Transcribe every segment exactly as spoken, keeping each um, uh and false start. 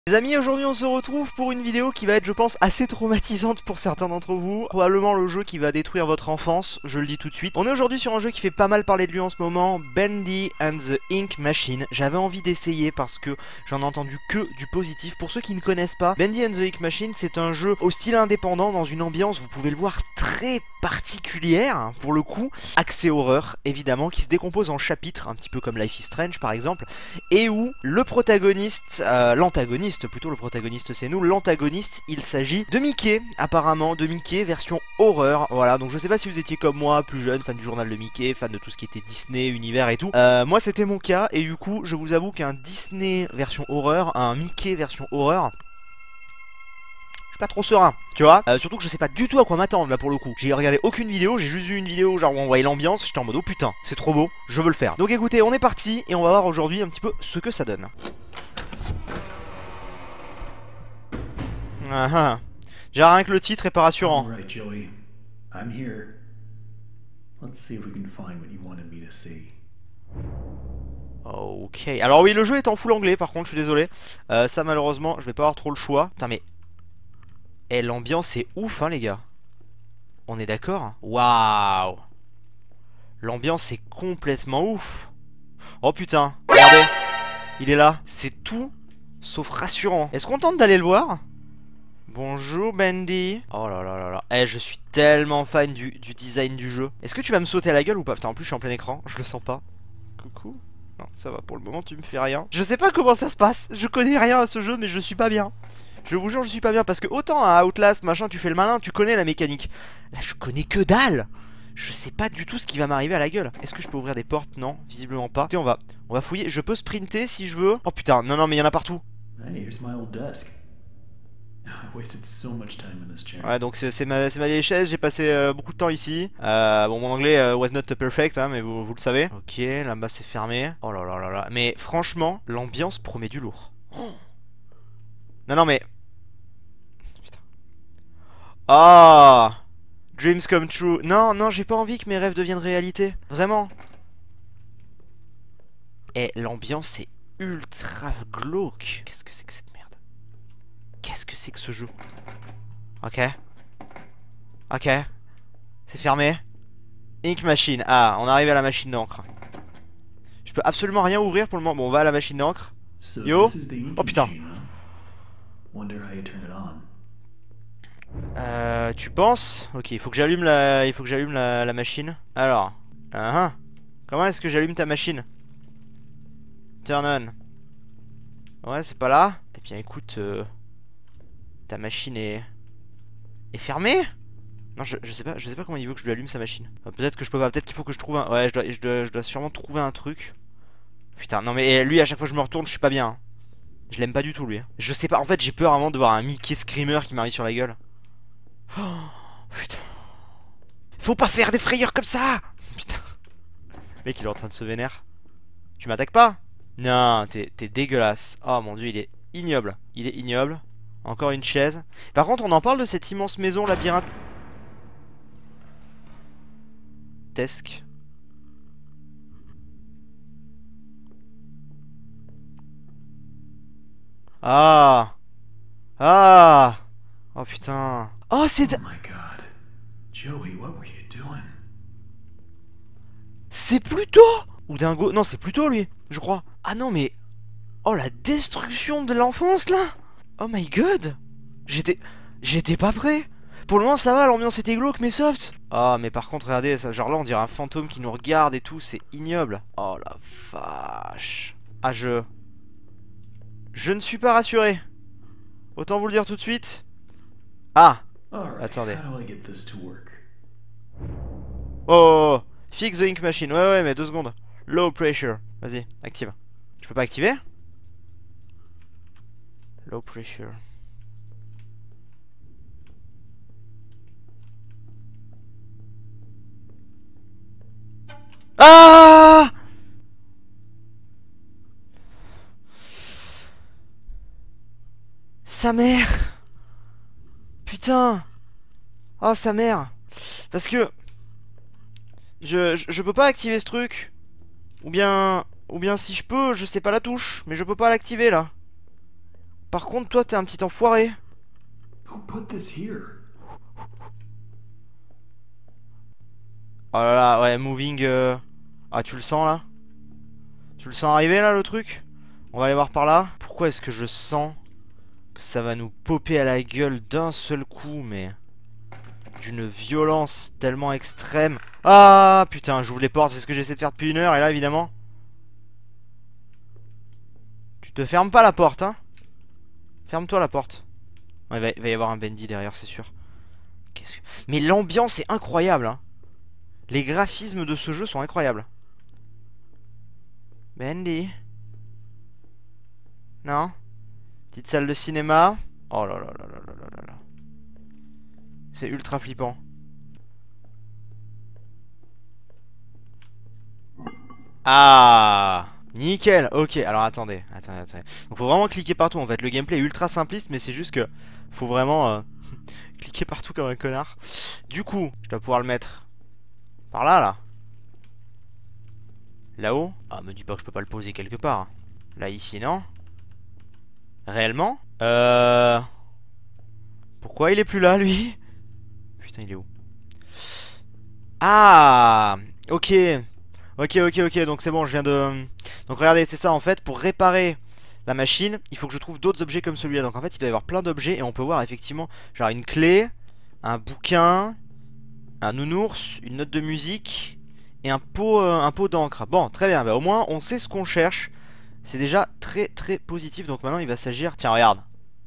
Les amis, aujourd'hui on se retrouve pour une vidéo qui va être, je pense, assez traumatisante pour certains d'entre vous. Probablement le jeu qui va détruire votre enfance, je le dis tout de suite. On est aujourd'hui sur un jeu qui fait pas mal parler de lui en ce moment, Bendy and the Ink Machine. J'avais envie d'essayer parce que j'en ai entendu que du positif. Pour ceux qui ne connaissent pas, Bendy and the Ink Machine, c'est un jeu au style indépendant, dans une ambiance, vous pouvez le voir, très particulière, hein, pour le coup. Accès horreur, évidemment, qui se décompose en chapitres, un petit peu comme Life is Strange par exemple, et où le protagoniste, euh, l'antagoniste, plutôt le protagoniste c'est nous, l'antagoniste, il s'agit de Mickey, apparemment, de Mickey version horreur, voilà, donc je sais pas si vous étiez comme moi, plus jeune, fan du journal de Mickey, fan de tout ce qui était Disney, univers et tout, euh, moi c'était mon cas, et du coup, je vous avoue qu'un Disney version horreur, un Mickey version horreur, pas trop serein, tu vois, euh, surtout que je sais pas du tout à quoi m'attendre là pour le coup. J'ai regardé aucune vidéo, j'ai juste vu une vidéo genre où on voyait l'ambiance, j'étais en mode oh putain, c'est trop beau, je veux le faire. Donc écoutez, on est parti et on va voir aujourd'hui un petit peu ce que ça donne. Ah ah. Déjà rien que le titre est pas rassurant. All right, Joey. I'm here. Let's see if we can find what you wanted me to see. Ok, alors oui, le jeu est en full anglais par contre, je suis désolé. Euh, ça malheureusement, je vais pas avoir trop le choix. Putain mais... Eh, l'ambiance est ouf hein les gars. On est d'accord? Waouh. L'ambiance est complètement ouf. Oh putain, regardez. Il est là. C'est tout sauf rassurant. Est-ce qu'on tente d'aller le voir? Bonjour Bendy. Oh là là là là. Eh, je suis tellement fan du, du design du jeu. Est-ce que tu vas me sauter à la gueule ou pas? Putain, en plus je suis en plein écran, je le sens pas. Coucou. Non, ça va pour le moment, tu me fais rien. Je sais pas comment ça se passe. Je connais rien à ce jeu, mais je suis pas bien. Je vous jure, je suis pas bien parce que autant à Outlast, machin, tu fais le malin, tu connais la mécanique. Là, je connais que dalle. Je sais pas du tout ce qui va m'arriver à la gueule. Est-ce que je peux ouvrir des portes? Non, visiblement pas. Écoutez, on va, on va fouiller. Je peux sprinter si je veux. Oh putain, non, non, mais il y en a partout. Hey, here's my old desk. I wasted so much time in this chair. Ouais, donc c'est ma, ma vieille chaise. J'ai passé euh, beaucoup de temps ici. Euh, bon, mon anglais euh, was not perfect, hein, mais vous, vous le savez. Ok, là-bas c'est fermé. Oh là là là là. Mais franchement, l'ambiance promet du lourd. Oh. Non, non, mais. Ah, dreams come true. Non, non, j'ai pas envie que mes rêves deviennent réalité. Vraiment. Et l'ambiance est ultra glauque. Qu'est-ce que c'est que cette merde? Qu'est-ce que c'est que ce jeu? Ok. Ok. C'est fermé. Ink machine. Ah, on arrive à la machine d'encre. Je peux absolument rien ouvrir pour le moment. Bon, on va à la machine d'encre. So Yo. this is the ink Oh putain. machine, huh? Wonder how you turn it on. Euh, tu penses? Ok, il faut que j'allume la, il faut que j'allume la, la machine. Alors, uh -huh. Comment est-ce que j'allume ta machine? Turn on. Ouais, c'est pas là. Eh bien, écoute, euh, ta machine est est fermée? Non, je, je sais pas, je sais pas comment il veut que je lui allume sa machine. Euh, peut-être que je peux pas. Peut-être qu'il faut que je trouve un. Ouais, je dois, je dois, je dois sûrement trouver un truc. Putain, non mais lui, à chaque fois que je me retourne, je suis pas bien. Hein. Je l'aime pas du tout, lui. Je sais pas. En fait, j'ai peur vraiment de voir un Mickey Screamer qui m'arrive sur la gueule. Oh, putain. Faut pas faire des frayeurs comme ça. Putain. Le mec il est en train de se vénère. Tu m'attaques pas? Non, t'es dégueulasse. Oh mon dieu, il est ignoble. Il est ignoble. Encore une chaise. Par contre, on en parle de cette immense maison labyrinthesque. Ah. Ah. Oh putain. Oh, c'est... Oh my god. Joey, what were you doing? C'est Pluto. Ou Dingo. Non, c'est Pluto, lui, je crois. Ah non, mais... Oh, la destruction de l'enfance, là. Oh my god. J'étais... J'étais pas prêt. Pour le moment, ça va, l'ambiance était glauque, mais soft. Ah, mais par contre, regardez, ça, genre là, on dirait un fantôme qui nous regarde et tout. C'est ignoble. Oh, la vache. Ah, je... Je ne suis pas rassuré. Autant vous le dire tout de suite. Ah. Alright, Attendez. how do I get this to work? Oh, oh, oh. Fix the ink machine. Ouais, ouais, mais deux secondes. Low pressure. Vas-y, active. Je peux pas activer? Low pressure. Ah! Sa mère! Putain! Oh, sa mère! Parce que... Je, je, je peux pas activer ce truc. Ou bien... Ou bien si je peux, je sais pas la touche. Mais je peux pas l'activer là. Par contre, toi, t'es un petit enfoiré. Who put this here? Oh là là, ouais, moving... Euh... Ah, tu le sens, là? Tu le sens arriver, là, le truc? On va aller voir par là. Pourquoi est-ce que je sens que ça va nous popper à la gueule d'un seul coup, mais... d'une violence tellement extrême. Ah, putain, j'ouvre les portes, c'est ce que j'essaie de faire depuis une heure, et là, évidemment... Tu te fermes pas la porte, hein? Ferme-toi la porte. Ouais, il va, il va y avoir un Bendy derrière, c'est sûr. Qu'est-ce que... Mais l'ambiance est incroyable, hein. Les graphismes de ce jeu sont incroyables. Bendy. Non? Petite salle de cinéma. Oh là là là là là là là. C'est ultra flippant. Ah! Nickel, ok, alors attendez, attendez, attendez. Donc faut vraiment cliquer partout en fait, le gameplay est ultra simpliste mais c'est juste que faut vraiment euh, cliquer partout comme un connard. Du coup, je dois pouvoir le mettre par là, là. Là-haut. Ah, me dis pas que je peux pas le poser quelque part. Là, ici, non? Réellement? Euh... Pourquoi il est plus là, lui? Putain, il est où? Ah! Ok. Ok, ok, ok, donc c'est bon, je viens de... Donc regardez, c'est ça en fait, pour réparer la machine, il faut que je trouve d'autres objets comme celui-là. Donc en fait, il doit y avoir plein d'objets et on peut voir effectivement, genre une clé, un bouquin, un nounours, une note de musique et un pot, euh, un pot d'encre. Bon, très bien, bah, au moins on sait ce qu'on cherche. C'est déjà très très positif, donc maintenant il va s'agir... Tiens, regarde.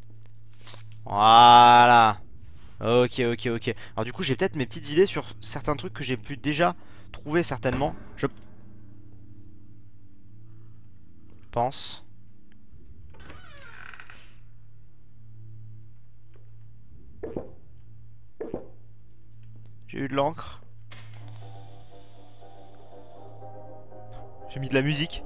Voilà. Ok, ok, ok. Alors du coup, j'ai peut-être mes petites idées sur certains trucs que j'ai pu déjà trouver certainement. Je pense. J'ai eu de l'encre. J'ai mis de la musique.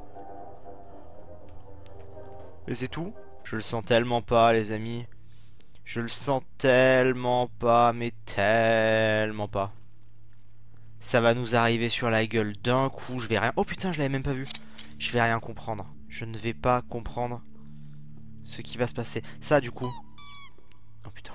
Et c'est tout. Je le sens tellement pas, les amis. Je le sens tellement pas, mais tellement pas. Ça va nous arriver sur la gueule d'un coup. Je vais rien... Oh putain, je l'avais même pas vu. Je vais rien comprendre. Je ne vais pas comprendre ce qui va se passer. Ça, du coup. Oh putain.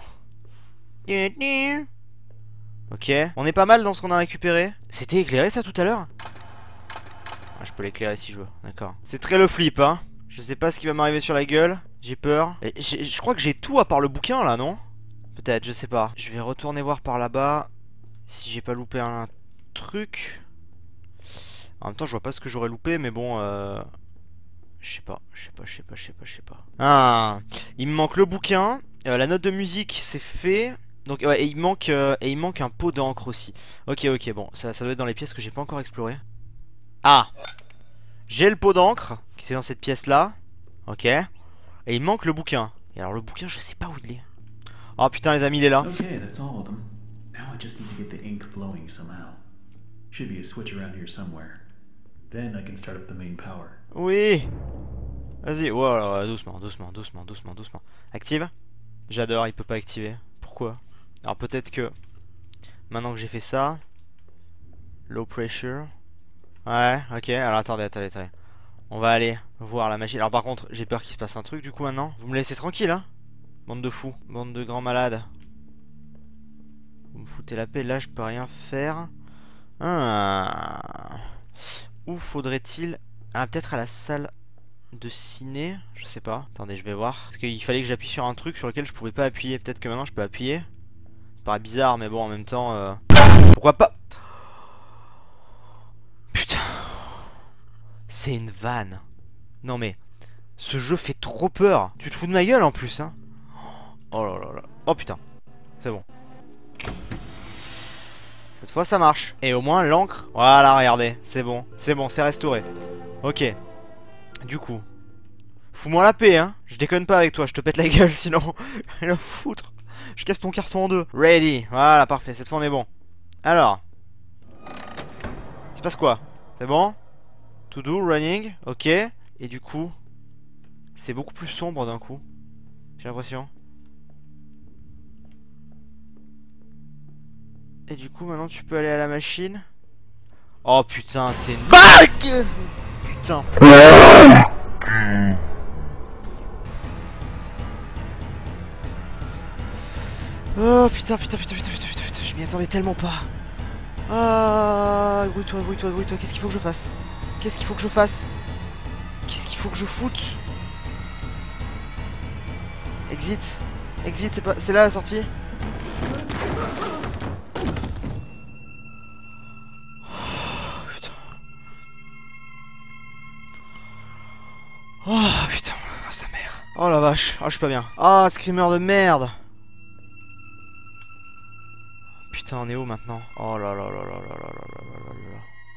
Ok. On est pas mal dans ce qu'on a récupéré. C'était éclairé ça tout à l'heure? Ah, je peux l'éclairer si je veux. D'accord. C'est très le flip, hein. Je sais pas ce qui va m'arriver sur la gueule. J'ai peur. Et je crois que j'ai tout à part le bouquin là, non? Peut-être, je sais pas. Je vais retourner voir par là-bas. Si j'ai pas loupé un truc. En même temps, je vois pas ce que j'aurais loupé, mais bon, euh... je sais pas, je sais pas, je sais pas, je sais pas, je sais pas. Ah, il me manque le bouquin, euh, la note de musique, c'est fait. Donc, ouais, et il manque, euh, et il manque un pot d'encre aussi. Ok, ok, bon, ça, ça doit être dans les pièces que j'ai pas encore explorées. Ah, j'ai le pot d'encre qui est dans cette pièce-là. Ok. Et il manque le bouquin. Et alors le bouquin, je sais pas où il est. Oh putain, les amis, il est là. Okay, that's all of them. Now I just need to get the ink flowing somehow. Should be a switch around here somewhere. Then I can start up the main power. Oui. Vas-y, wow, doucement, doucement, doucement, doucement, doucement. Active. J'adore, il peut pas activer. Pourquoi? Alors peut-être que maintenant que j'ai fait ça, low pressure. Ouais, ok. Alors attendez, attendez, attendez. On va aller voir la machine. Alors par contre, j'ai peur qu'il se passe un truc du coup maintenant. Vous me laissez tranquille, hein? Bande de fous, bande de grands malades. Vous me foutez la paix, là je peux rien faire. Ah. Où faudrait-il... Ah, peut-être à la salle de ciné. Je sais pas. Attendez, je vais voir. Parce qu'il fallait que j'appuie sur un truc sur lequel je pouvais pas appuyer. Peut-être que maintenant je peux appuyer. Ça paraît bizarre, mais bon, en même temps... Euh... Pourquoi pas? Putain. C'est une vanne. Non mais... Ce jeu fait trop peur. Tu te fous de ma gueule en plus, hein? Oh là là là. Oh putain. C'est bon. Cette fois ça marche. Et au moins l'encre. Voilà, regardez. C'est bon. C'est bon, c'est restauré. Ok. Du coup. Fous-moi la paix, hein. Je déconne pas avec toi. Je te pète la gueule sinon. Rien à foutre. Je casse ton carton en deux. Ready. Voilà, parfait. Cette fois on est bon. Alors. Il se passe quoi? C'est bon? To do, running. Ok. Et du coup. C'est beaucoup plus sombre d'un coup. J'ai l'impression. Et du coup maintenant tu peux aller à la machine. Oh putain, c'est une bague. Putain. Oh putain, putain, putain, putain, putain, putain, putain, je m'y attendais tellement pas. Ah, grouille-toi, grouille-toi, grouille-toi. Qu'est-ce qu'il faut que je fasse? Qu'est-ce qu'il faut que je fasse? Qu'est-ce qu'il faut que je foute? Exit. Exit, c'est pas... c'est là la sortie? Oh putain. Oh putain, oh, sa mère. Oh la vache, oh je suis pas bien. Ah, screamer de merde. Putain, on est où maintenant? Oh là là là là là là là là là là.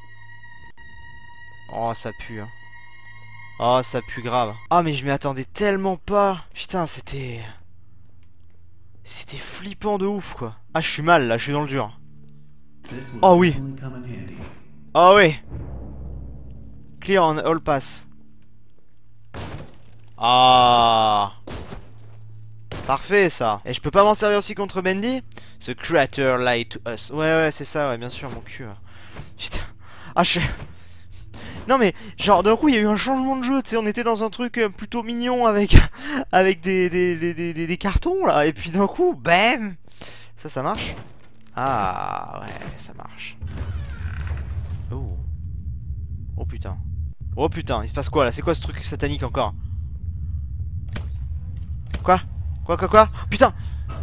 Oh, ça pue, hein. Oh, ça pue grave. Ah, mais je m'y attendais tellement pas. Putain, c'était... C'était flippant de ouf, quoi. Ah, je suis mal, là, je suis dans le dur. Oh oui. Oh oui. Clear on all pass. Ah. Parfait, ça. Et je peux pas m'en servir aussi contre Bendy? The creator lied to us. Ouais, ouais, c'est ça, ouais, bien sûr, mon cul. Putain. Ah, je... Non mais, genre, d'un coup, il y a eu un changement de jeu, tu sais, on était dans un truc euh, plutôt mignon avec avec des, des, des, des, des, des cartons, là, et puis d'un coup, bam. Ça, ça marche? Ah, ouais, ça marche. Oh. Oh putain. Oh putain, il se passe quoi, là? C'est quoi ce truc satanique, encore? Quoi? Quoi, quoi, quoi? Putain!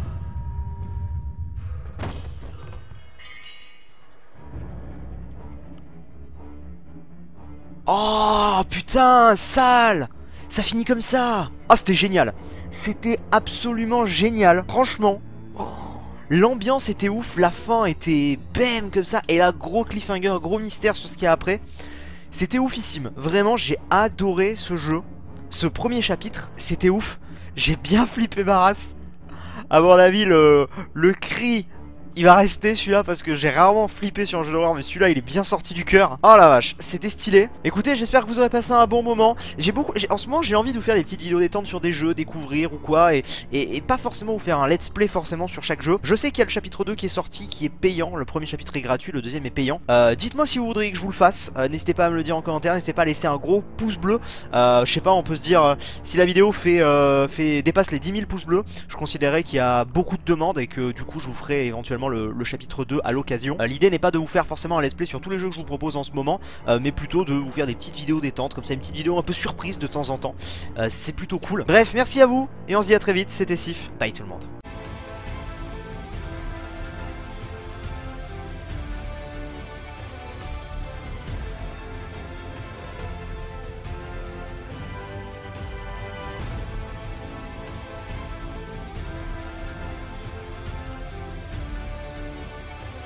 Oh putain, sale! Ça finit comme ça! Ah, c'était génial! C'était absolument génial! Franchement, oh, l'ambiance était ouf, la fin était bam comme ça, et là, gros cliffhanger, gros mystère sur ce qu'il y a après. C'était oufissime. Vraiment, j'ai adoré ce jeu. Ce premier chapitre, c'était ouf. J'ai bien flippé ma race. À mon avis, le, le cri, il va rester celui-là parce que j'ai rarement flippé sur un jeu d'horreur, mais celui-là il est bien sorti du cœur. Oh la vache, c'était stylé. Écoutez, j'espère que vous aurez passé un bon moment. J'ai beaucoup, en ce moment j'ai envie de vous faire des petites vidéos détente sur des jeux, découvrir ou quoi, et, et, et pas forcément vous faire un let's play forcément sur chaque jeu. Je sais qu'il y a le chapitre deux qui est sorti, qui est payant. Le premier chapitre est gratuit, le deuxième est payant. euh, Dites-moi si vous voudriez que je vous le fasse. euh, N'hésitez pas à me le dire en commentaire, n'hésitez pas à laisser un gros pouce bleu. euh, Je sais pas, on peut se dire euh, si la vidéo fait, euh, fait dépasse les dix mille pouces bleus, je considérerais qu'il y a beaucoup de demandes et que du coup je vous ferai éventuellement le, le chapitre deux à l'occasion. euh, L'idée n'est pas de vous faire forcément un let's play sur tous les jeux que je vous propose en ce moment, euh, mais plutôt de vous faire des petites vidéos détente, comme ça, une petite vidéo un peu surprise de temps en temps. euh, C'est plutôt cool. Bref, merci à vous et on se dit à très vite. C'était Sif, bye tout le monde.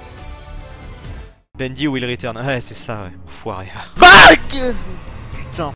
Bendy will return. Ouais, c'est ça, ouais. Foiré. Bah Putain.